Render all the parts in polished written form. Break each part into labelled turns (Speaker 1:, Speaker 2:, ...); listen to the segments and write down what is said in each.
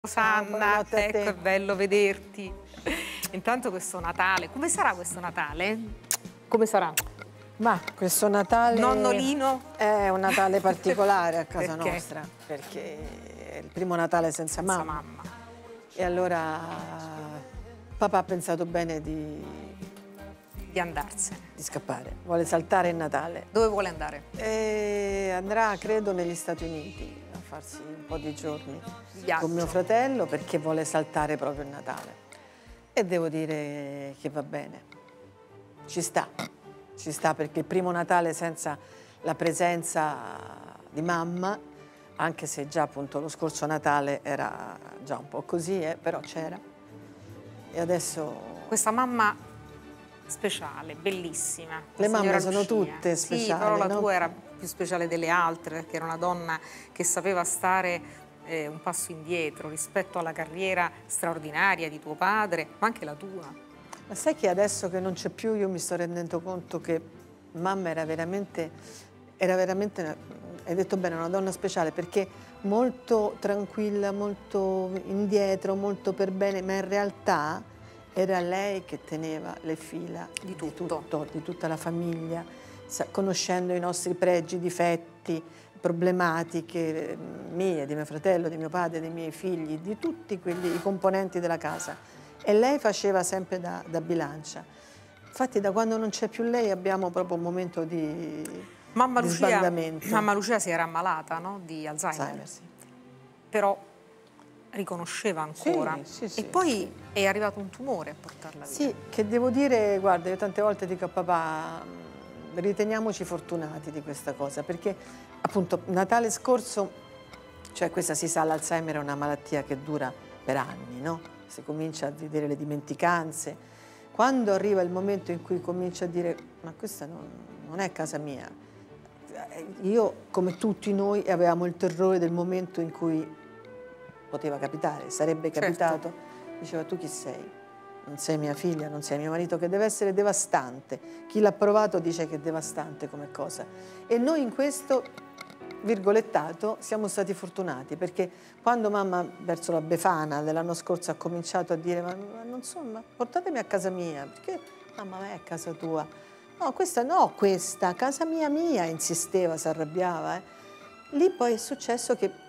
Speaker 1: Sanna, ecco, è bello vederti. Intanto questo Natale, come sarà questo Natale? Come sarà?
Speaker 2: Ma questo Natale...
Speaker 1: Nonnolino?
Speaker 2: È un Natale particolare a casa
Speaker 1: Perché?
Speaker 2: nostra, perché è il primo Natale senza mamma. E allora papà ha pensato bene
Speaker 1: Di andarsene.
Speaker 2: di scappare, vuole saltare il Natale.
Speaker 1: Dove vuole andare?
Speaker 2: E andrà, credo, negli Stati Uniti a farsi un po' di giorni
Speaker 1: Viaggio.
Speaker 2: con mio fratello perché vuole saltare proprio il Natale. E devo dire che va bene, ci sta perché il primo Natale senza la presenza di mamma, anche se già appunto lo scorso Natale era già un po' così, però c'era. E adesso...
Speaker 1: Questa mamma speciale, bellissima.
Speaker 2: Le mamme
Speaker 1: signora
Speaker 2: sono
Speaker 1: Lucia.
Speaker 2: tutte speciali,
Speaker 1: sì, però la
Speaker 2: no?
Speaker 1: tua era più speciale delle altre, perché era una donna che sapeva stare un passo indietro rispetto alla carriera straordinaria di tuo padre, ma anche la tua.
Speaker 2: Ma sai che adesso che non c'è più io mi sto rendendo conto che mamma era veramente, hai detto bene, una donna speciale, perché molto tranquilla, molto indietro, molto per bene, ma in realtà era lei che teneva le fila
Speaker 1: Di tutto.
Speaker 2: di tutta la famiglia, conoscendo i nostri pregi, difetti, problematiche mie, di mio fratello, di mio padre, dei miei figli, di tutti i componenti della casa. E lei faceva sempre da bilancia. Infatti da quando non c'è più lei abbiamo proprio un momento di sbandamento.
Speaker 1: Mamma Lucia si era ammalata, no? Di Alzheimer.
Speaker 2: Sì.
Speaker 1: Però riconosceva ancora.
Speaker 2: Sì.
Speaker 1: E poi è arrivato un tumore a portarla via.
Speaker 2: Sì, che devo dire, guarda, io tante volte dico a papà, riteniamoci fortunati di questa cosa, perché appunto Natale scorso, cioè questa si sa, l'Alzheimer è una malattia che dura per anni, no? Si comincia a vedere le dimenticanze. Quando arriva il momento in cui comincia a dire ma questa non è casa mia, io come tutti noi avevamo il terrore del momento in cui poteva capitare, sarebbe capitato,
Speaker 1: Certo.
Speaker 2: diceva tu chi sei? Non sei mia figlia, non sei mio marito, che deve essere devastante. Chi l'ha provato dice che è devastante come cosa. E noi in questo, virgolettato, siamo stati fortunati, perché quando mamma verso la Befana dell'anno scorso ha cominciato a dire ma non so, ma portatemi a casa mia, perché mamma ma è a casa tua? No, questa, casa mia, insisteva, si arrabbiava. Lì poi è successo che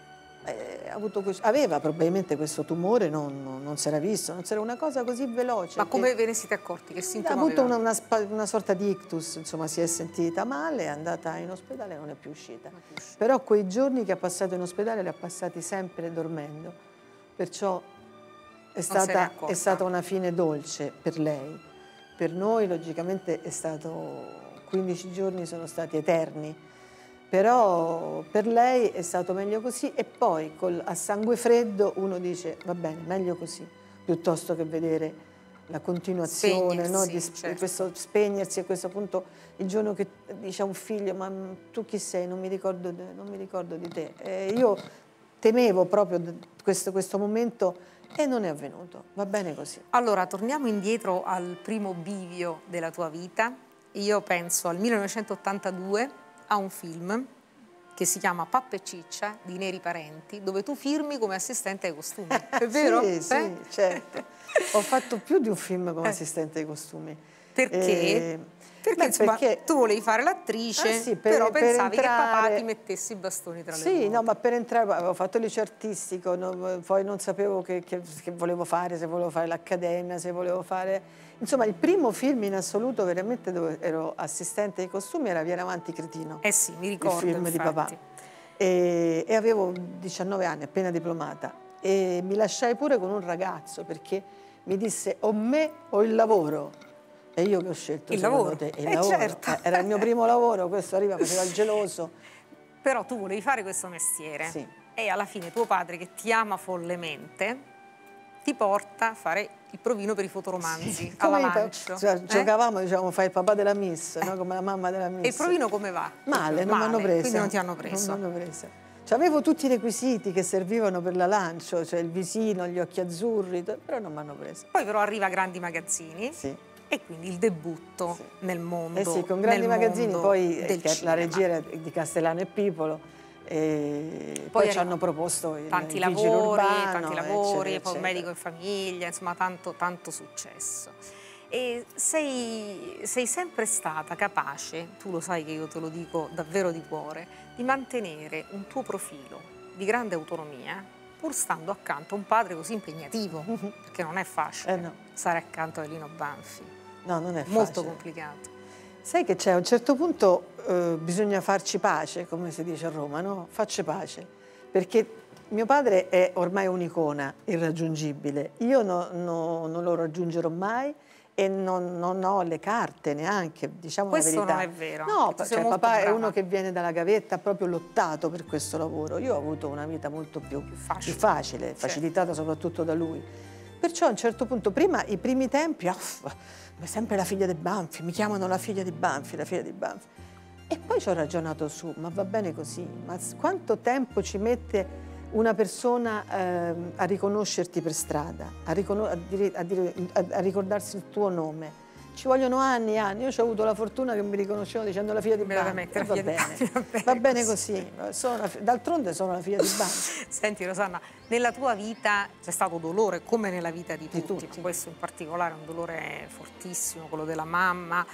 Speaker 2: aveva probabilmente questo tumore, non si era visto, non c'era una cosa così veloce.
Speaker 1: Ma come ve ne siete accorti? Che sintomi
Speaker 2: ha avuto
Speaker 1: aveva?
Speaker 2: una sorta di ictus, insomma si è sentita male, è andata in ospedale e non è più uscita. Però quei giorni che ha passato in ospedale li ha passati sempre dormendo, perciò è stata una fine dolce per lei. Per noi logicamente è stato, 15 giorni sono stati eterni, però per lei è stato meglio così e poi a sangue freddo uno dice va bene, meglio così, piuttosto che vedere la continuazione, no, di
Speaker 1: certo.
Speaker 2: questo spegnersi a questo punto il giorno che dice a un figlio ma tu chi sei, non mi ricordo di te. Io temevo proprio questo momento e non è avvenuto, va bene così.
Speaker 1: Allora, torniamo indietro al primo bivio della tua vita. Io penso al 1982 a un film che si chiama Pappa e Ciccia di Neri Parenti, dove tu firmi come assistente ai costumi, è vero?
Speaker 2: Sì, certo. Ho fatto più di un film come assistente ai costumi.
Speaker 1: Perché? Perché tu volevi fare l'attrice, però pensavi che papà ti mettesse i bastoni tra le ruote.
Speaker 2: Sì, no, ma per entrare avevo fatto il liceo artistico, poi non sapevo che volevo fare, se volevo fare l'accademia, se volevo fare... Insomma, il primo film in assoluto veramente dove ero assistente ai costumi era Vieni avanti cretino.
Speaker 1: Eh sì, mi ricordo,
Speaker 2: il film di papà. E avevo 19 anni, appena diplomata, e mi lasciai pure con un ragazzo perché mi disse o me o il lavoro. E io che ho scelto
Speaker 1: il lavoro.
Speaker 2: Te, il lavoro.
Speaker 1: Certo.
Speaker 2: Era il mio primo lavoro, questo faceva il geloso.
Speaker 1: Però tu volevi fare questo mestiere.
Speaker 2: Sì.
Speaker 1: E alla fine tuo padre, che ti ama follemente, ti porta a fare il provino per i fotoromanzi alla Lancio.
Speaker 2: Giocavamo, diciamo, fai il papà della Miss, no? Come la mamma della Miss.
Speaker 1: E il provino come va?
Speaker 2: Male, non mi hanno presa.
Speaker 1: Quindi non ti hanno preso.
Speaker 2: Non mi hanno presa. Cioè, avevo tutti i requisiti che servivano per la Lancio, cioè il visino, gli occhi azzurri, però non mi hanno presa.
Speaker 1: Poi però arriva Grandi Magazzini.
Speaker 2: Sì.
Speaker 1: E quindi il debutto nel mondo.
Speaker 2: Sì, con Grandi Magazzini, poi la regia era di Castellano e Pipolo, E poi ci hanno proposto il
Speaker 1: tanti
Speaker 2: vigile
Speaker 1: lavori,
Speaker 2: urbano,
Speaker 1: tanti lavori,
Speaker 2: eccetera,
Speaker 1: poi un
Speaker 2: eccetera.
Speaker 1: medico in famiglia, insomma tanto successo. E sei sempre stata capace, tu lo sai che io te lo dico davvero di cuore, di mantenere un tuo profilo di grande autonomia pur stando accanto a un padre così impegnativo, perché non è facile
Speaker 2: No.
Speaker 1: stare accanto a Lino Banfi.
Speaker 2: No, non è
Speaker 1: Molto
Speaker 2: facile.
Speaker 1: complicato.
Speaker 2: Sai che c'è, a un certo punto bisogna farci pace, come si dice a Roma, no? Facci pace, perché mio padre è ormai un'icona irraggiungibile, io non lo raggiungerò mai e non ho le carte neanche, diciamo
Speaker 1: Questo
Speaker 2: la verità.
Speaker 1: non è vero,
Speaker 2: No,
Speaker 1: che tu sei
Speaker 2: cioè,
Speaker 1: molto
Speaker 2: papà è
Speaker 1: brava.
Speaker 2: uno che viene dalla gavetta, ha proprio lottato per questo lavoro. Io ho avuto una vita molto più facile,
Speaker 1: certo.
Speaker 2: facilitata soprattutto da lui. Perciò a un certo punto, prima, i primi tempi, ma sempre la figlia di Banfi, mi chiamano la figlia di Banfi, la figlia di Banfi. E poi ci ho ragionato su, ma va bene così, ma quanto tempo ci mette una persona a riconoscerti per strada, a ricordarsi il tuo nome? Ci vogliono anni e anni. Io ho avuto la fortuna che mi riconoscevano dicendo la figlia di Banfi. Va bene così. D'altronde sono la figlia di Banfi.
Speaker 1: Senti Rosanna, nella tua vita c'è stato dolore come nella vita di tutti.
Speaker 2: tutti.
Speaker 1: Questo in particolare è un dolore fortissimo, quello della mamma,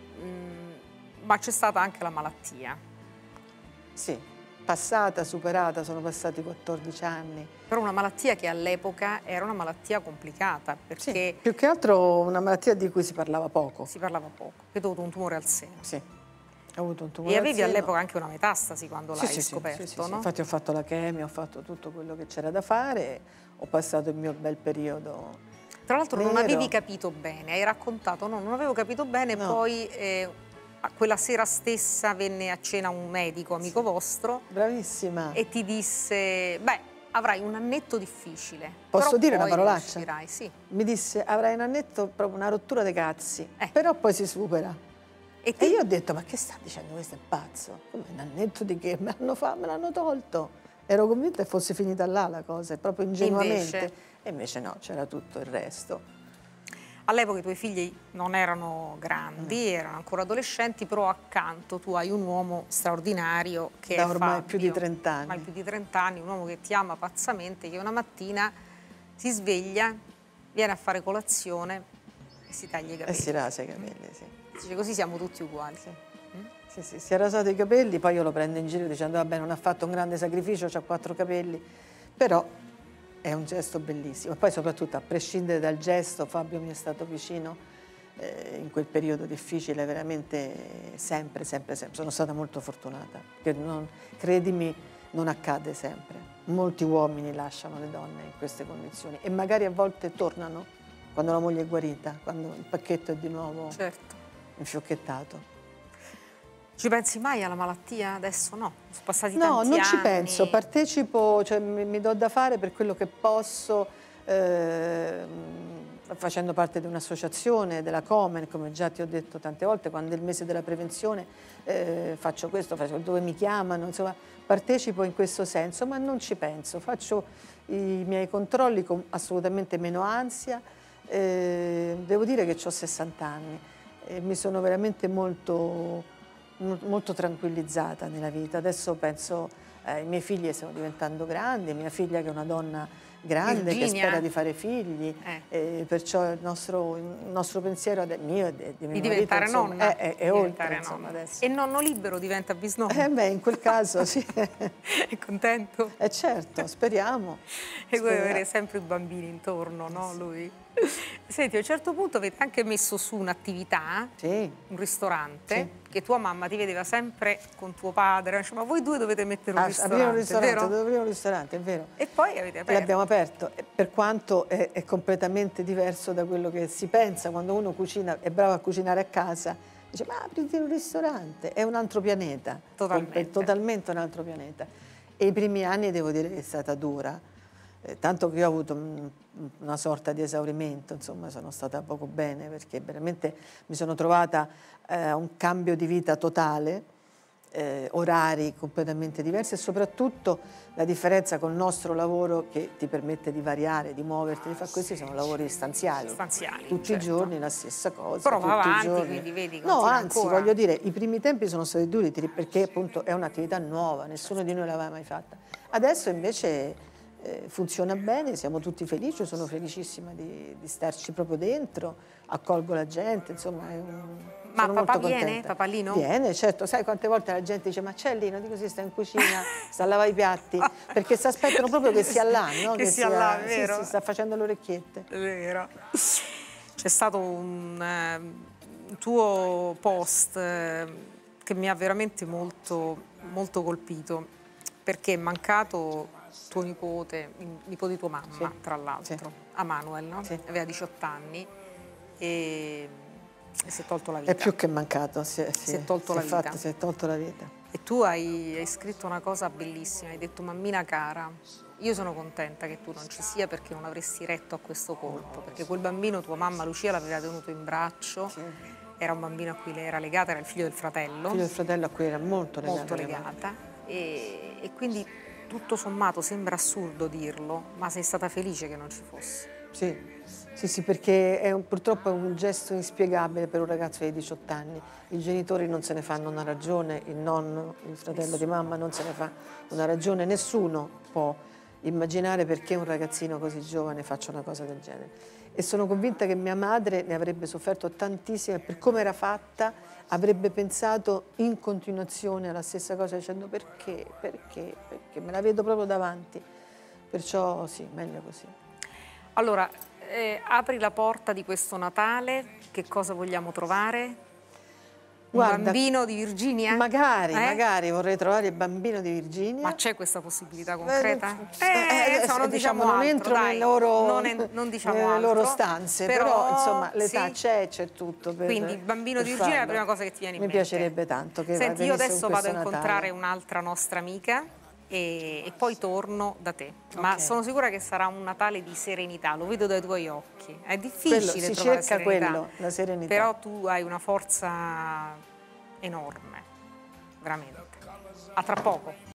Speaker 1: ma c'è stata anche la malattia.
Speaker 2: Sì, passata, superata, sono passati 14 anni.
Speaker 1: Però una malattia che all'epoca era una malattia complicata, perché...
Speaker 2: Sì, più che altro una malattia di cui si parlava poco.
Speaker 1: Si parlava poco, che ho avuto un tumore al seno.
Speaker 2: Sì, ho avuto un tumore
Speaker 1: e
Speaker 2: al
Speaker 1: avevi
Speaker 2: seno.
Speaker 1: all'epoca anche una metastasi quando l'hai
Speaker 2: Sì,
Speaker 1: scoperto, no?
Speaker 2: Infatti ho fatto la chemio, ho fatto tutto quello che c'era da fare, ho passato il mio bel periodo.
Speaker 1: Tra l'altro non
Speaker 2: nero.
Speaker 1: avevi capito bene, hai raccontato, no, non avevo capito bene,
Speaker 2: No.
Speaker 1: poi quella sera stessa venne a cena un medico amico vostro.
Speaker 2: Bravissima.
Speaker 1: E ti disse, beh, avrai un annetto difficile.
Speaker 2: Posso dire una
Speaker 1: poi
Speaker 2: parolaccia?
Speaker 1: riuscirai, sì.
Speaker 2: Mi disse, avrai un annetto, proprio una rottura dei cazzi, però poi si supera. E io ho detto, ma che sta dicendo, questo è pazzo? Come un annetto di che? Me l'hanno tolto. Ero convinta che fosse finita là la cosa, proprio ingenuamente. E invece no, c'era tutto il resto.
Speaker 1: All'epoca i tuoi figli non erano grandi, erano ancora adolescenti, però accanto tu hai un uomo straordinario che
Speaker 2: da
Speaker 1: è
Speaker 2: ormai
Speaker 1: Fabio,
Speaker 2: più di 30 anni.
Speaker 1: ormai più di 30 anni, un uomo che ti ama pazzamente, che una mattina si sveglia, viene a fare colazione e si taglia i capelli.
Speaker 2: E si rasa i capelli, sì.
Speaker 1: Dice, così siamo tutti uguali.
Speaker 2: Sì, si è rasato i capelli, poi io lo prendo in giro dicendo, vabbè, non ha fatto un grande sacrificio, ha 4 capelli, però è un gesto bellissimo. E poi soprattutto, a prescindere dal gesto, Fabio mi è stato vicino in quel periodo difficile, veramente sempre. Sono stata molto fortunata, perché credimi, non accade sempre. Molti uomini lasciano le donne in queste condizioni e magari a volte tornano quando la moglie è guarita, quando il pacchetto è di nuovo infiocchettato.
Speaker 1: Ci pensi mai alla malattia? Adesso no, sono passati tanti anni.
Speaker 2: No, non ci penso, partecipo, cioè mi do da fare per quello che posso, facendo parte di un'associazione, della Komen, come già ti ho detto tante volte, quando è il mese della prevenzione faccio questo, dove mi chiamano, insomma, partecipo in questo senso, ma non ci penso, faccio i miei controlli con assolutamente meno ansia. Devo dire che ho 60 anni e mi sono veramente molto tranquillizzata nella vita. Adesso penso ai miei figli stanno diventando grandi, mia figlia che è una donna grande,
Speaker 1: Virginia,
Speaker 2: che spera di fare figli, perciò il nostro pensiero mio e di mio
Speaker 1: di diventare
Speaker 2: marito, insomma,
Speaker 1: nonna.
Speaker 2: è oltre, insomma, adesso.
Speaker 1: E nonno libero diventa bisnonno.
Speaker 2: In quel caso sì.
Speaker 1: È contento?
Speaker 2: Certo, speriamo.
Speaker 1: E vuoi avere sempre i bambini intorno, no? Lui. Senti, a un certo punto avete anche messo su un'attività, un ristorante, che tua mamma ti vedeva sempre con tuo padre, dice, ma voi due dovete mettere un ristorante,
Speaker 2: dove aprire un ristorante, è vero.
Speaker 1: E poi avete aperto.
Speaker 2: L'abbiamo aperto, per quanto è completamente diverso da quello che si pensa quando uno cucina, è bravo a cucinare a casa, dice ma apriti un ristorante, è un altro pianeta, totalmente un altro pianeta. E i primi anni devo dire che è stata dura, tanto che io ho avuto una sorta di esaurimento, insomma sono stata poco bene perché veramente mi sono trovata a un cambio di vita totale orari completamente diversi e soprattutto la differenza col nostro lavoro che ti permette di variare, di muoverti, di fare questi sono lavori stanziali. Tutti
Speaker 1: certo.
Speaker 2: i giorni la stessa cosa.
Speaker 1: Però va
Speaker 2: tutti
Speaker 1: avanti,
Speaker 2: i giorni.
Speaker 1: quindi vedi,
Speaker 2: no, anzi,
Speaker 1: ancora.
Speaker 2: voglio dire, i primi tempi sono stati duri perché appunto è un'attività nuova, nessuno di noi l'aveva mai fatta. Adesso invece funziona bene, siamo tutti felici, io sono felicissima di starci proprio dentro, accolgo la gente, insomma
Speaker 1: Ma
Speaker 2: sono
Speaker 1: papà
Speaker 2: molto
Speaker 1: viene?
Speaker 2: contenta.
Speaker 1: Papalino?
Speaker 2: Viene, certo, sai quante volte la gente dice ma c'è lì, non dico si sta in cucina, sta a lavare i piatti, perché si aspettano proprio che sia là, no?
Speaker 1: Che sia là, è vero?
Speaker 2: Sì, sta facendo le orecchiette.
Speaker 1: È vero. C'è stato un tuo post che mi ha veramente molto, molto colpito, perché è mancato tuo nipote, il nipote di tua mamma,
Speaker 2: Sì,
Speaker 1: tra l'altro,
Speaker 2: sì.
Speaker 1: Manuel, no?
Speaker 2: Sì.
Speaker 1: Aveva 18 anni e si è tolto la vita.
Speaker 2: È più che mancato, si è
Speaker 1: tolto la vita.
Speaker 2: Si è tolto la vita.
Speaker 1: E tu hai scritto una cosa bellissima, hai detto: mammina cara, io sono contenta che tu non ci sia perché non avresti retto a questo colpo, perché quel bambino tua mamma Lucia l'aveva tenuto in braccio,
Speaker 2: Sì.
Speaker 1: era un bambino a cui lei era legata, era il figlio del fratello.
Speaker 2: Il figlio del fratello a cui era molto legata.
Speaker 1: Molto legata e quindi tutto sommato sembra assurdo dirlo, ma sei stata felice che non ci fosse.
Speaker 2: Sì, perché purtroppo è un gesto inspiegabile per un ragazzo di 18 anni. I genitori non se ne fanno una ragione, il nonno, il fratello di mamma non se ne fa una ragione, nessuno può immaginare perché un ragazzino così giovane faccia una cosa del genere. E sono convinta che mia madre ne avrebbe sofferto tantissimo e per come era fatta avrebbe pensato in continuazione alla stessa cosa dicendo perché me la vedo proprio davanti. Perciò sì, meglio così.
Speaker 1: Allora, apri la porta di questo Natale, che cosa vogliamo trovare?
Speaker 2: Guarda,
Speaker 1: un bambino di Virginia?
Speaker 2: Magari vorrei trovare il bambino di Virginia.
Speaker 1: Ma c'è questa possibilità concreta?
Speaker 2: Non diciamo, non entro nelle loro,
Speaker 1: non diciamo
Speaker 2: nelle
Speaker 1: altro,
Speaker 2: loro stanze, però insomma l'età c'è tutto.
Speaker 1: Quindi il bambino di Virginia è la prima cosa che ti viene in mente.
Speaker 2: Mi piacerebbe tanto che
Speaker 1: Senti, io adesso vado a
Speaker 2: Natale.
Speaker 1: incontrare un'altra nostra amica e poi torno da te, ma sono sicura che sarà un Natale di serenità, lo vedo dai tuoi occhi. È difficile trovare serenità,
Speaker 2: la serenità.
Speaker 1: però tu hai una forza enorme, veramente. A tra poco.